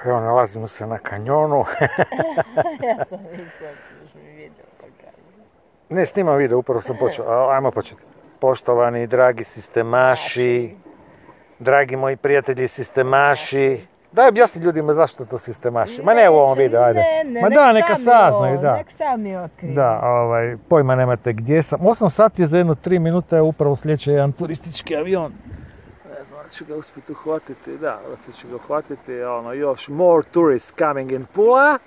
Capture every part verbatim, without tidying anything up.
Evo, nalazimo se na kanjonu. Ja sam mislila da ćeš mi video pa kažem. Ne, snimam video, upravo sam počeo. Ajmo početi. Poštovani, dragi sistemaši, dragi moji prijatelji sistemaši. Daj objasni ljudima zašto to sistemaši. Ma ne u ovom videu, ajde. Ne, ne, Ma nek da, neka saznaju, on, da. Nek sami otkriju. Da, ovaj, pojma nemate gdje sam. osam sati je za jedno tri minute, upravo sljedeći jedan turistički avion. Ne znam, da ću ga uspjeti uhvatiti, da, da ću ga uhvatiti, ono, još more tourists coming in Pula.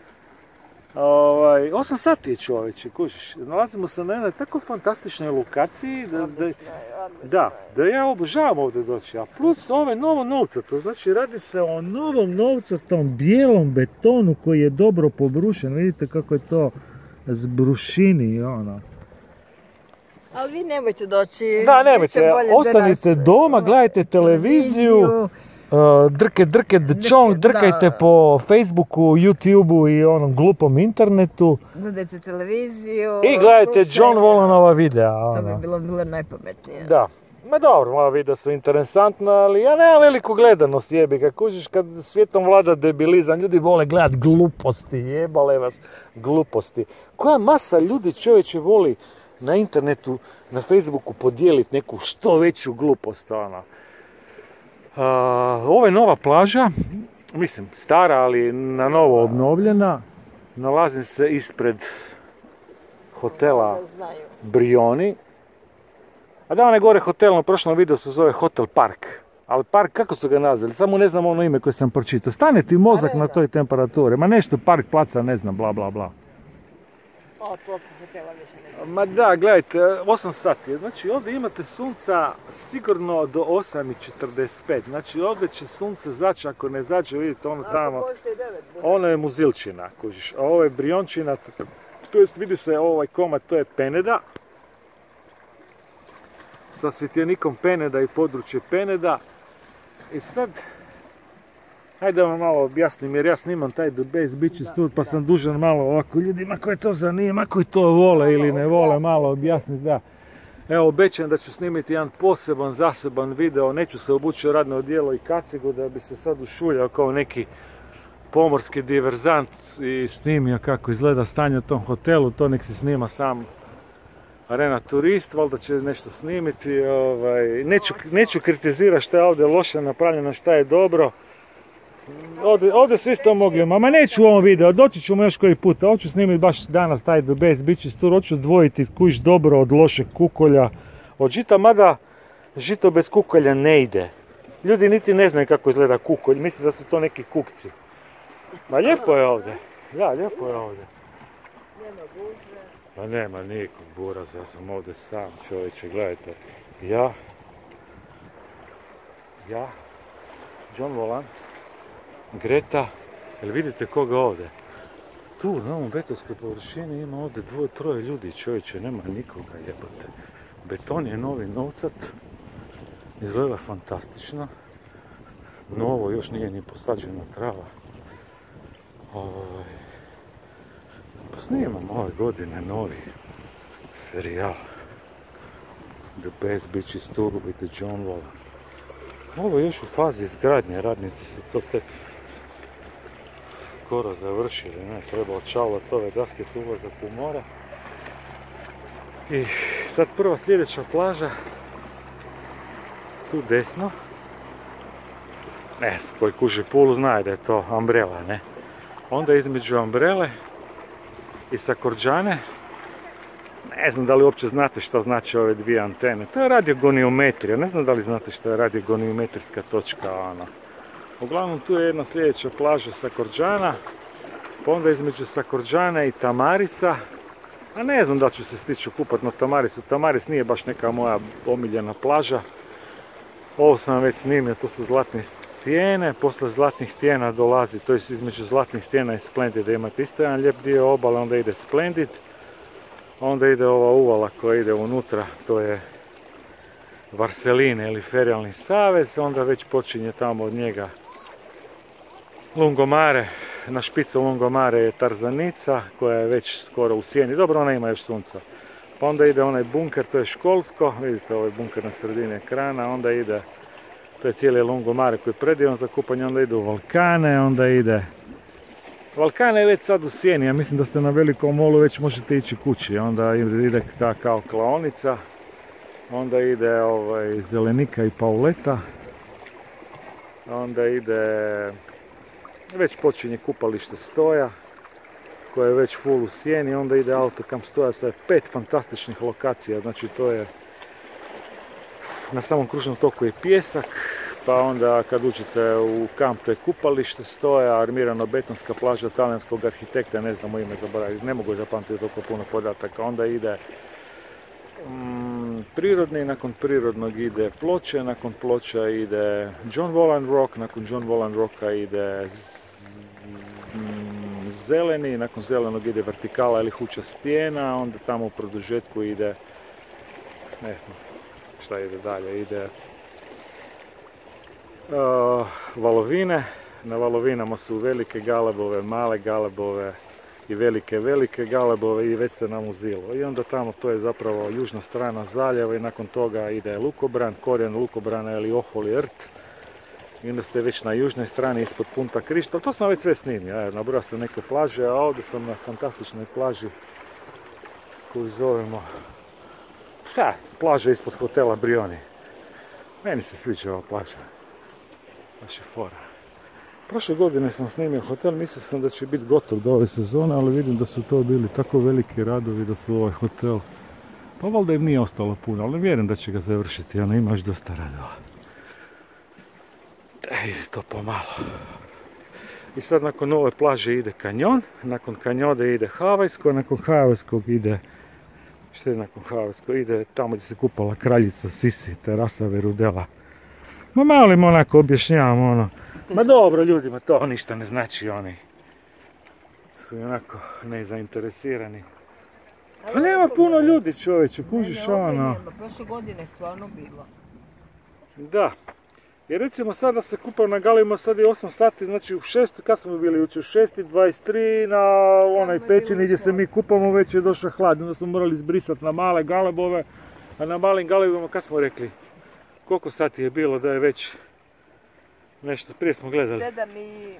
Ovaj, osam sati je čovječe, kužiš. Nalazimo se na jednoj tako fantastičnoj lokaciji da, da, da, da ja obožavam ovdje doći. A plus ove novo novcato, znači radi se o novom novcatom bijelom betonu koji je dobro pobrušen. Vidite kako je to zbrušini, ono. Ali vi nemojte doći. Da, nemojte, ostanite doma, gledajte televiziju. Uh, drke, drke, čong, drkajte da, po Facebooku, YouTubeu i onom glupom internetu. Gledajte televiziju. I gledajte John Volanova videa. To bi bilo, bilo najpametnije. Da. Ma dobro, moja videa su interesantna, ali ja nemam veliku gledanost, jebi ga. Kužiš, kad svijetom vlada debilizam, ljudi vole gledat gluposti, jebale vas gluposti. Koja masa ljudi čovječe voli na internetu, na Facebooku podijeliti neku što veću glupost, ona. Uh, ovo je nova plaža, mislim stara, ali na novo obnovljena. Nalazim se ispred Hotela Brioni. A da, onaj gore hotel, na prošlom videu se zove Hotel Park. Ali park, kako su ga nazvali? Samo ne znam ono ime koje sam pročitao. Stane ti mozak na toj temperaturi. Ma nešto, park, placa, ne znam, bla bla bla. O, to hotela više ne znam. Ma da, gledajte, osam sati. Znači ovdje imate sunca sigurno do osam i četrdeset pet. Znači ovdje će sunce zaći, ako ne zađe, vidite ono tamo. Ono je muzilčina, kužiš. A ovo je briončina, to jest vidi se ovaj komad, to je Peneda. Sa svjetljenikom Peneda i područje Peneda. I sad, hajde vam malo objasnim, jer ja snimam taj The Base Beaches Tour, pa sam dužan malo ovako ljudima koji to zanima, koji to vole ili ne vole, malo objasniti, da. Evo, obećam da ću snimiti jedan poseban, zaseban video, neću se obući u radno odijelo i kacigu da bi se sad ušuljao kao neki pomorski diverzant i snimio kako izgleda stanje u tom hotelu, to nek se snima sam Arena Turist, valjda će nešto snimiti, ovaj, neću, neću kritizirati šta je ovdje loše napravljeno, šta je dobro. Ovdje, ovdje svi ste mogli, ma neću u ovom videu, doći ćemo još koji puta, hoću snimiti baš danas taj The Base Beaches Tour, hoću dvojiti kuš dobro od lošeg kukolja, od žita, mada žito bez kukolja ne ide. Ljudi niti ne znaju kako izgleda kukolj, misle da su to neki kukci. Ma lijepo je ovdje, da, lijepo je ovdje. Pa nema nikog buraza, ja sam ovdje sam, čovječe, gledajte. Ja, ja, John Volan, Greta, jel vidite koga ovdje? Tu, na ovom betonskoj površini ima ovdje dvoje, troje ljudi, čovječe, nema nikoga, jebote. Beton je novi novcat, izgleda fantastično. Novo, još nije ni posađena trava. Ovaj... Snimam ove godine novi serijal The Base Beaches Tour with John Volan. Ovo je još u fazi izgradnje, radnici su to tek skoro završili, ne, treba odšavati ove daske tu ulazak u more. I sad prva sljedeća plaža, tu desno. Ne znam, koji kuži Pulu zna da je to Umbrella, ne. Onda između Umbrelle i Sakorđane, ne znam da li uopće znate šta znači ove dvije antene. To je radiogoniometrija, ne znam da li znate šta je radiogoniometrijska točka, ono. Uglavnom tu je jedna sljedeća plaža Sakorđana, pa onda između Sakorđana i Tamarica, a ne znam da ću se stići kupati na Tamaricu. Tamaris nije baš neka moja omiljena plaža. Ovo sam već snimio, to su zlatne stijene, posle zlatnih stijena dolazi, to je između zlatnih stijena i Splendida, imate isto jedan lijep dio obale, onda ide Splendid, onda ide ova uvala koja ide unutra, to je Varseline ili Ferijalni savez, onda već počinje tamo od njega Lungomare, na špicu Lungomare je Tarzanica koja je već skoro u sjeni, dobro ona ima još sunca. Pa onda ide onaj bunker, to je školsko, vidite ovaj bunker na sredini ekrana, onda ide To je cijeli lungomare koji je predivan za kupanje, onda ide u Valkane, onda ide... Valkane je već sad u sjeni, ja mislim da ste na velikom molu već možete ići kući, onda ide ta kao klaonica, onda ide ovaj, Zelenika i Pauleta, onda ide, već počinje kupalište Stoja, koje je već full u sjeni, onda ide autokamp Stoja sa pet fantastičnih lokacija, znači to je, na samom kružnom toku je pjesak, pa onda kad uđete u kamp to je kupalište Stoja, armirano betonska plaža talijanskog arhitekta, ne znamo ime zaboraviti, ne mogu zapamtiti toliko puno podataka, onda ide mm, prirodni, nakon prirodnog ide Ploče, nakon Ploča ide John Volland Rock, nakon John Volland Rocka ide mm, zeleni, nakon zelenog ide vertikala ili huća stijena, onda tamo u produžetku ide, ne znam šta ide dalje, ide Uh, valovine. Na valovinama su velike galebove, male galebove i velike, velike galebove i već ste na muzilu. I onda tamo to je zapravo južna strana zaljeva i nakon toga ide lukobran, korijen lukobrana ili oholi rt. I onda ste već na južnoj strani ispod Punta Krišta. To sam već sve snimio, nabrojao sam neke plaže, a ovdje sam na fantastičnoj plaži koju zovemo šta, plaža ispod Hotela Brioni. Meni se sviđa ova plaža. Baš je fora. Prošle godine sam snimio hotel, mislio sam da će biti gotov do ove sezone, ali vidim da su to bili tako veliki radovi da su ovaj hotel, pa valjda im nije ostalo puno, ali vjerujem da će ga završiti, ono ima još dosta radova. Da ide to pomalo. I sad nakon ove plaže ide kanjon, nakon kanjode ide Havajsko, nakon Havajskog ide, što je nakon Havajskog, ide tamo gdje se kupala kraljica Sisi, terasa Verudela. Ma malo im onako objašnjavam ono, ma dobro ljudima to ništa ne znači, oni su onako nezainteresirani. Pa nema puno ljudi čovječe, kužiš ono. Prošle godine stvarno bilo. Da, jer recimo sada se kupam na Galima, sad je osam sati, znači u šest, kad smo bili jučer, u šest i dvadeset tri na onaj pećini gdje se mi kupamo već je došao hlad, onda smo morali izbrisati na male galebove, a na malim galebovima kad smo rekli? Koliko sati je bilo da je već nešto, prije smo gledali. Sedam i...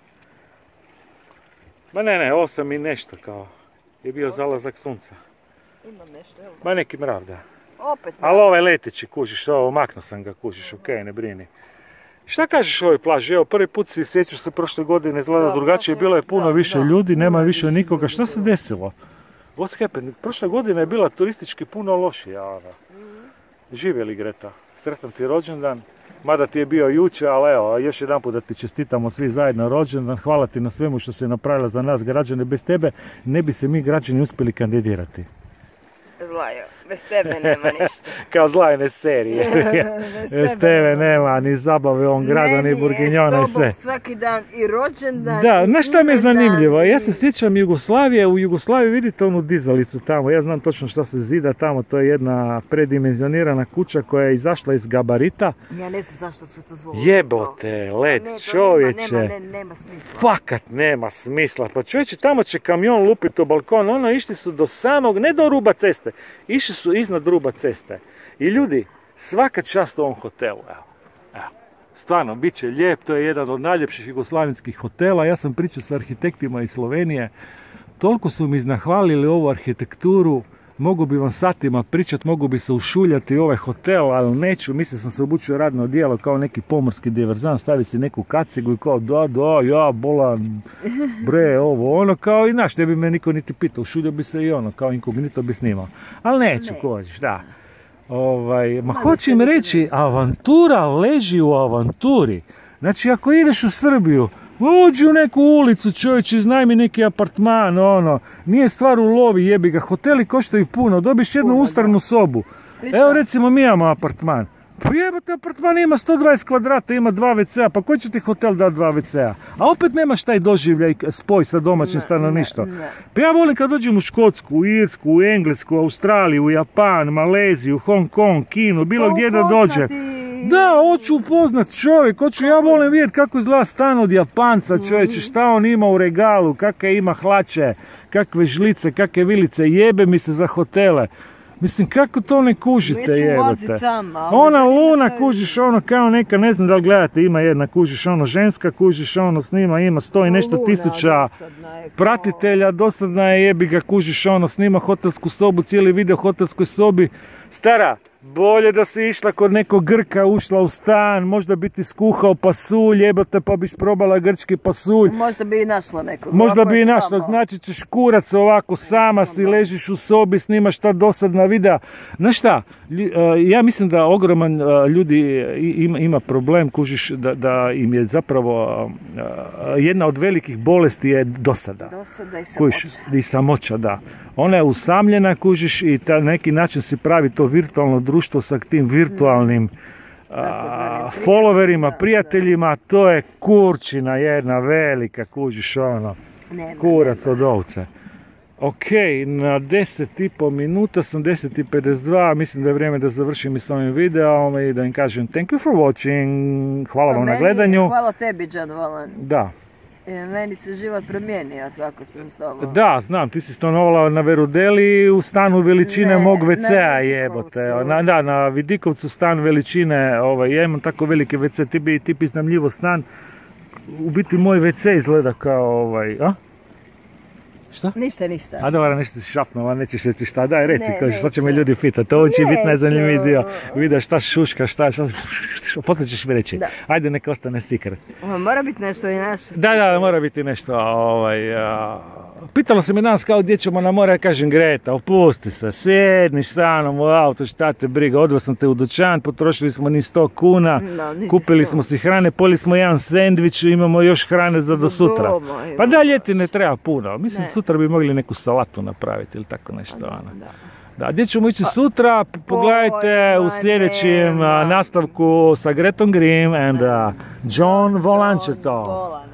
Ma ne, ne, osam i nešto kao. Je bio zalazak sunca. Imam nešto, evo. Ma neki mrav, da. Opet mrav. Ali ovaj leteći, kužiš, ovo, maknuo sam ga, kužiš, okej, okay, ne brini. Šta kažeš o ovoj plaži? Evo, prvi put si sjećaš se prošle godine, izgleda drugačije, bilo je puno da, više da, ljudi, nema više, više nikoga. Šta se desilo? What's happened? Prošla godina je bila turistički puno lošija, ona. Mm-hmm. Živjeli Greta? Sretan ti rođendan, mada ti je bio jučer, ali evo, još jedan put da ti čestitamo svi zajedno rođendan, hvala ti na svemu što si napravila za nas građane, bez tebe ne bi se mi građani uspjeli kandidirati. Zlajo, bez tebe nema ništa. Kao zlajne serije. bez, bez tebe nema ni zabave u ovom gradu, ni burginjona i sve. Meni je s tobom svaki dan i rođendan. Da, znaš šta mi je zanimljivo? Ja se sjećam Jugoslavije, u Jugoslaviji vidite onu dizalicu tamo, ja znam točno šta se zida tamo, to je jedna predimenzionirana kuća koja je izašla iz gabarita. Ja ne znam zašto su to zvolili. Jebote, let, ne, čovječe. Nema, nema, nema smisla. Fakat nema smisla. Pa čovječe, tamo će kamion lupiti u balkon, ono išli su do samog, ne do ruba ceste, išli su iznad ruba ceste. I ljudi, svaka čast ovom hotelu, evo, evo. Stvarno, bit će lijep, to je jedan od najljepših jugoslavenskih hotela. Ja sam pričao sa arhitektima iz Slovenije, toliko su mi iznahvalili ovu arhitekturu, mogu bi vam satima pričati, mogu bi se ušuljati ovaj hotel, ali neću, mislim sam se obučio radno odijelo kao neki pomorski diverzan, stavi si neku kacigu i kao da, da, ja, bolan, bre, ovo, ono, kao i naš, ne bi me niko niti pitao, ušuljio bi se i ono, kao inkognito bi snimao, ali neću, ne. Kožiš, da. Ovaj, ma hoćem reći, avantura leži u avanturi. Znači, ako ideš u Srbiju, uđi u neku ulicu, čovječ, iznajmi neki apartman, ono, nije stvar u lovi, jebi ga, hoteli koštaju puno, dobiš jednu ustavnu sobu. Evo, recimo, mi imamo apartman. Pa jebate, apartman ima sto dvadeset kvadrata, ima dva ve ce a, pa ko će ti hotel dati dva ve ce a? A opet nemaš taj doživljaj, spoj sa domaćim stanovništvom. Pa ja volim kad dođem u Škotsku, u Irsku, u Englesku, u Australiju, u Japan, Maleziju, Hong Kong, Kinu, bilo gdje da dođem. Da, hoću upoznat čovjek, hoću, ja volim vidjeti kako izgleda stan od Japanca, čovječe, šta on ima u regalu, kakve ima hlače, kakve žlice, kakve vilice, jebe mi se za hotele. Mislim, kako to ne kužite, jebote? Sama, ona Luna, to... kužiš ono kao neka, ne znam da li gledate, ima jedna, kužiš ono ženska, kužiš ono snima, ima sto i nešto tisuća pratitelja, dosadna je, jebi ga, kužiš ono, snima hotelsku sobu, cijeli video hotelskoj sobi. Stara, bolje da si išla kod nekog Grka, ušla u stan, možda bi ti skuhao pasulj, jebote, pa biš probala grčki pasulj. Možda bi i našla nekog. Možda bi i našla, znači ćeš kurac ovako, sama si, ležiš u sobi, snimaš ta dosadna videa. Znaš šta, ja mislim da ogroman ljudi ima, ima problem, kužiš, da, da im je zapravo jedna od velikih bolesti je dosada. Dosada i samoća. Kužiš, i samoća, da. Ona je usamljena, kužiš, i na neki način si pravi to virtualno društvo sa tim virtualnim a, followerima, prijateljima, to je kurčina jedna velika, kužiš, ono, nema, kurac nema. Od ovce. Ok, na deset i pol minuta sam, deset i pedeset dva, mislim da je vrijeme da završim i s ovim videom i da im kažem thank you for watching, hvala pa vam meni, na gledanju. Hvala tebi, John Volan. Da. E, meni se život promijenio od kako sam s tobom. Da, znam, ti si stanovala na Verudeli u stanu veličine ne, mog ve cea, jebote. Na, da, na Vidikovcu stan veličine, ovaj, ja imam tako velike ve ce, ti bi ti iznajmljivo stan. U biti moj ve ce izgleda kao ovaj, a? Šta? Ništa, ništa. A dobro, nešto si šapnula, nećeš reći šta, daj reci, ne, kao, šta će me ljudi pitati, to će biti najzanimljiviji dio, vidiš šta šuška, šta, šta, poslije ćeš mi reći, da. Ajde neka ostane secret. Mora biti nešto i naš secret. Da, da, mora biti nešto, ovaj, a, pitalo se mi danas kao gdje ćemo na more, ja kažem Greta, opusti se, sjedniš sa mnom u auto, šta te briga, odveo te u dućan, potrošili smo ni sto kuna, no, kupili sto. Smo si hrane, poli smo jedan sendvič, imamo još hrane za do sutra. Doma, pa da, ljeti ne treba puno, mislim, ne. Sutra bi mogli neku salatu napraviti ili tako nešto. Da, ono. Da. Da, gdje ćemo ići sutra, pogledajte u sljedećem uh, nastavku sa Gretom Grimm and uh, John Volančetom.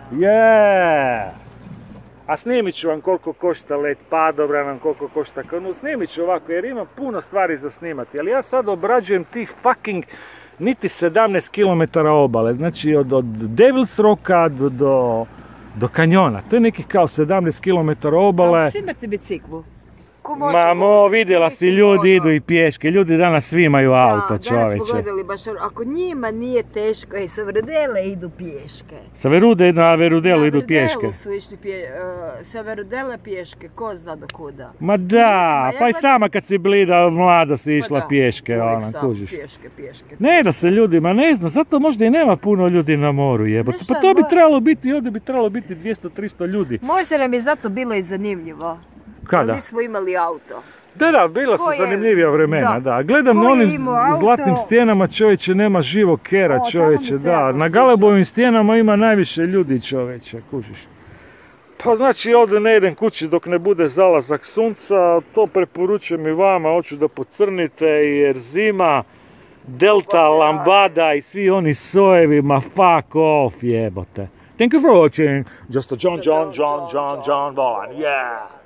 Yeah! A snimit ću vam koliko košta let padobranom, koliko košta kanu, snimit ću ovako jer ima puno stvari za snimati, ali ja sad obrađujem tih fucking niti sedamnaest kilometara obale, znači od, od Devil's Rocka do, do, do kanjona, to je nekih kao sedamnaest kilometara obale. Ali svi imate biciklu. Mamo, vidjela si, ljudi idu i pješke, ljudi danas svi imaju auto, čovječe. Da, danas smo gledali baš, ako njima nije teško i sa Verudele idu pješke. Sa Verude na Verudelu idu pješke. Na Verudelu su išli pje, uh, sa Verudele pješke, ko zna do kuda. Ma da, pa i sama kad si blida mlada si išla da, pješke, ona, kužiš. Pješke, pješke. Ne da se ljudima, ne znam, zato možda i nema puno ljudi na moru, jebote. Pa to bi trebalo biti, ovdje bi trebalo biti dvjesto do tristo ljudi. Možda nam je zato bilo i zanimljivo. Kada? Mi smo imali auto. Da, da, bila su zanimljivija vremena, da. da. Gledam na onim zlatnim stijenama, čovječe, nema živog kera, čovječe, da. Na Galebovim stijenama ima najviše ljudi, čovječe, kužiš. Pa znači ovdje ne idem kući dok ne bude zalazak sunca, to preporučujem i vama, hoću da pocrnite jer zima, delta, lambada i svi oni sojevi, ma fuck off, jebote. Thank you for watching. Just a John, John, John, John, John Volan, yeah.